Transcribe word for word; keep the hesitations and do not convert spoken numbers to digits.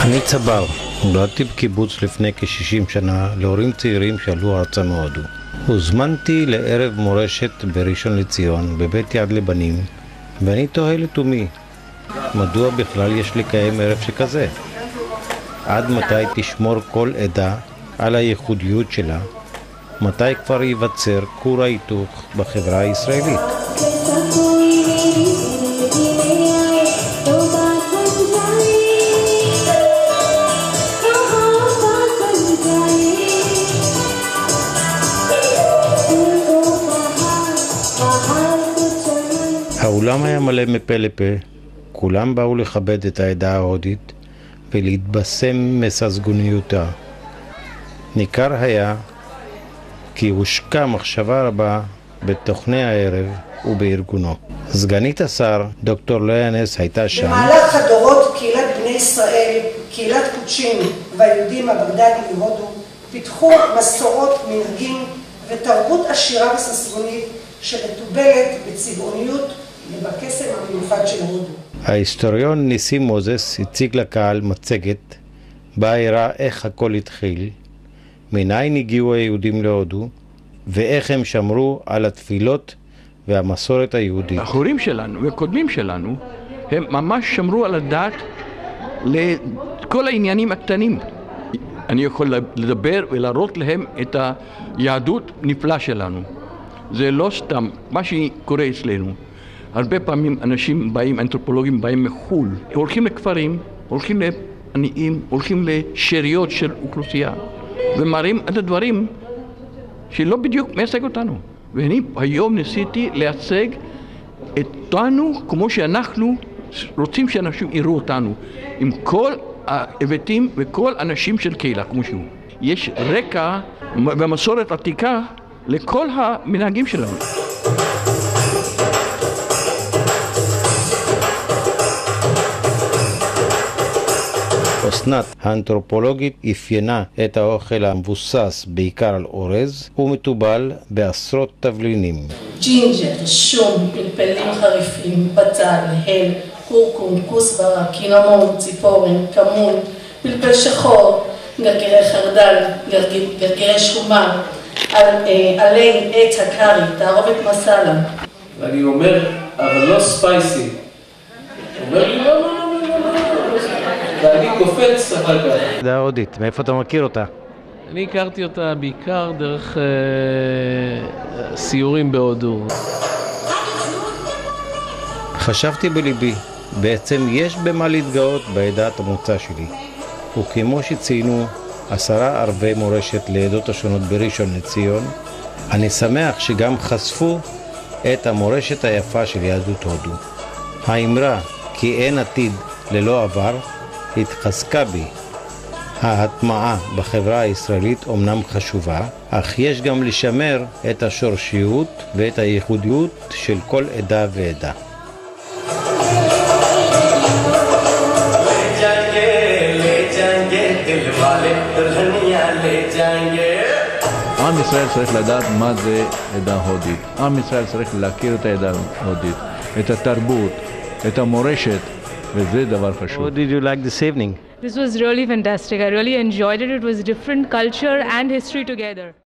אני צבר, נולדתי בקיבוץ לפני כ-שישים שנה להורים צעירים שעלו ארצה מהודו. הוזמנתי לערב מורשת בראשון לציון בבית יד לבנים, ואני תוהה לתומי, מדוע בכלל יש לקיים ערב שכזה? עד מתי תשמור כל עדה על הייחודיות שלה? מתי כבר ייווצר כור ההיתוך בחברה הישראלית? האולם היה מלא מפה לפה, כולם באו לכבד את העדה ההודית ולהתבשם מססגוניותה. ניכר היה כי הושקע מחשבה רבה בתוכני הערב ובארגונו. סגנית השר, דוקטור לאה נס, הייתה שם. במהלך הדורות קהילת בני ישראל, קהילת קודשים והיהודים הבגדדים מהודו, פיתחו מסורות, מנהגים ותרבות עשירה וססגונית שמטובלת בצבעוניות ובקסם המיוחד של הודו. ההיסטוריון ניסים מוזס הציג לקהל מצגת בה הראה איך הכל התחיל, מניין הגיעו היהודים להודו ואיך הם שמרו על התפילות והמסורת היהודית. ההורים שלנו והקודמים שלנו הם ממש שמרו על הדת לכל העניינים הקטנים. אני יכול לדבר ולהראות להם את היהדות נפלאה שלנו. זה לא סתם מה שקורה אצלנו. הרבה פעמים אנשים באים, אנתרופולוגים באים מחול, הולכים לכפרים, הולכים לעניים, הולכים לשאריות של אוכלוסייה ומראים את הדברים שלא בדיוק מייצג אותנו. ואני היום ניסיתי להציג אותנו כמו שאנחנו רוצים שאנשים יראו אותנו, עם כל ההיבטים וכל אנשים של קהילה כמו שהוא. יש רקע במסורת עתיקה לכל המנהגים שלנו. אסנת האנתרופולוגית אפיינה את האוכל המבוסס בעיקר על אורז ומטובל בעשרות תבלינים. ג'ינג'ר, שום, פלפלים חריפים, בצל, הל, קורקום, כוסברה, קינמון, ציפורן, כמון, פלפל שחור, גרגירי חרדל, גרגירי שומן, עלי עץ הקרי, תערובת מסאלה. ואני אומר, אבל לא ספייסי. אומר לי, לא, לא, לא. ואני קופץ אחר כך. עדה הודית, מאיפה אתה מכיר אותה? אני הכרתי אותה בעיקר דרך אה, סיורים בהודו. חשבתי בליבי, בעצם יש במה להתגאות בעדת המוצא שלי. וכמו שציינו עשרה ערבי מורשת לעדות השונות בראשון לציון, אני שמח שגם חשפו את המורשת היפה של יהדות הודו. האמרה כי אין עתיד ללא עבר התחזקה בי. ההטמעה בחברה הישראלית אומנם חשובה, אך יש גם לשמר את השורשיות ואת הייחודיות של כל עדה ועדה. עם ישראל צריך לדעת מה זה עדה הודית. עם ישראל צריך להכיר את העדה ההודית, את התרבות, את המורשת, וזה דבר חשוב. What did you like this evening? This was really fantastic. I really enjoyed it. It was different culture and history together.